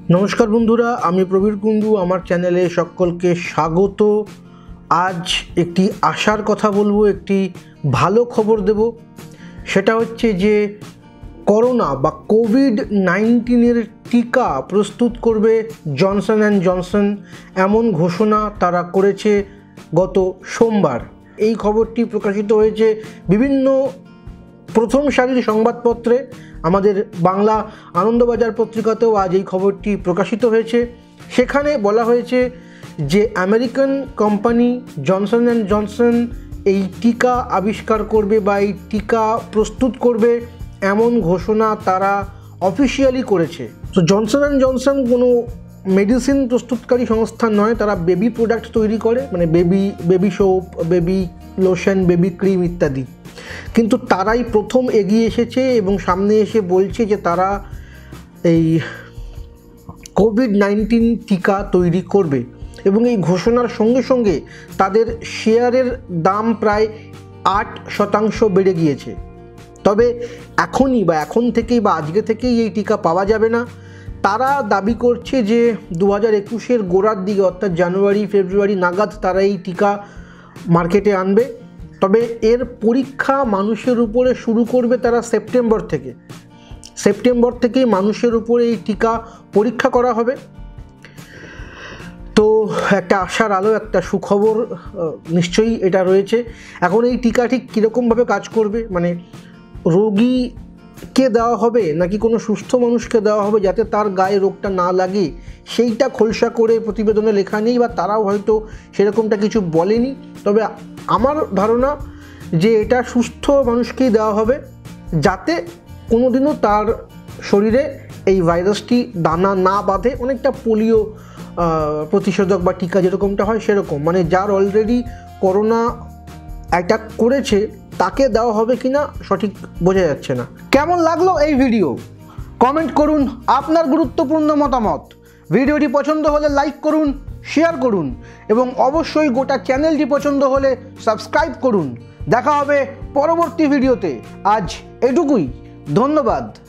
नमस्कार बंधुरा आमी प्रबीर कुंडू आमार चैनेले सकलके स्वागत। आज एकटी आशार कथा बोलबो, एकटी भालो खबर देब। सेटा होच्छे जे करोना बा कोविड-19 टीका प्रस्तुत करबे जॉनसन एंड जॉनसन एमन घोषणा तारा करेছে गत सोमवार। এই খবরটি প্রকাশিত হয়েছে বিভিন্ন प्रथम सारिर संबादपत्रे। आमादेर बांगला आनंदबाजार पत्रिकातेও आज এই খবরটি प्रकाशित হয়েছে। সেখানে বলা হয়েছে যে American company Johnson and Johnson এই টিকা আবিষ্কার করবে বা এই টিকা প্রস্তুত করবে এমন ঘোষণা তারা অফিসিয়ালি করেছে। তো জনসন অ্যান্ড জনসন কোনো মেডিসিন প্রস্তুতকারী সংস্থা নয়, তারা বেবি প্রোডাক্ট তৈরি করে, মানে baby soap, baby lotion, baby cream ইত্যাদি। কিন্তু তারাই প্রথম এগিয়ে এসেছে এবং সামনে এসে বলছে যে তারা এই কোভিড-19 টিকা তৈরি করবে এবং এই ঘোষণার সঙ্গে সঙ্গে তাদের শেয়ারের দাম প্রায় 8% বেড়ে গিয়েছে। তবে এখনই বা এখন থেকেই বা আজকে থেকেই এই টিকা পাওয়া যাবে না। তারা দাবি করছে যে 2021-এর গোড়ার দিকে অর্থাৎ জানুয়ারি ফেব্রুয়ারি নাগাদ তারা এই টিকা মার্কেটে আনবে। তবে এর পরীক্ষা মানুষের উপরে শুরু করবে তারা সেপ্টেম্বর থেকেই মানুষের উপরে এই টিকা পরীক্ষা করা হবে। তো একটা আশার আলো, একটা সুখবর নিশ্চয়ই এটা রয়েছে। এখন এই টিকা ঠিক কীরকমভাবে কাজ করবে, মানে রোগীকে দেওয়া হবে নাকি কোনো সুস্থ মানুষকে দেওয়া হবে যাতে তার গায়ে রোগটা না লাগে, সেইটা খোলসা করে প্রতিবেদনে লেখা নেই বা তারাও হয়তো সেরকমটা কিছু বলেনি। তবে আমার ধারণা যে এটা সুস্থ মানুষকেই দেওয়া হবে যাতে কোনোদিনও তার শরীরে এই ভাইরাসটি দানা না বাঁধে। অনেকটা পোলিও প্রতিষেধক বা টিকা যেরকমটা হয় সেরকম, মানে যার অলরেডি করোনা অ্যাটাক করেছে তাকে দেওয়া হবে কি না সঠিক বোঝা যাচ্ছে না। কেমন লাগলো এই ভিডিও কমেন্ট করুন আপনার গুরুত্বপূর্ণ মতামত। ভিডিওটি পছন্দ হলে লাইক করুন, শেয়ার করুন এবং অবশ্যই গোটা চ্যানেলটি পছন্দ হলে সাবস্ক্রাইব করুন। দেখা হবে পরবর্তী ভিডিওতে। আজ এটুকুই, ধন্যবাদ।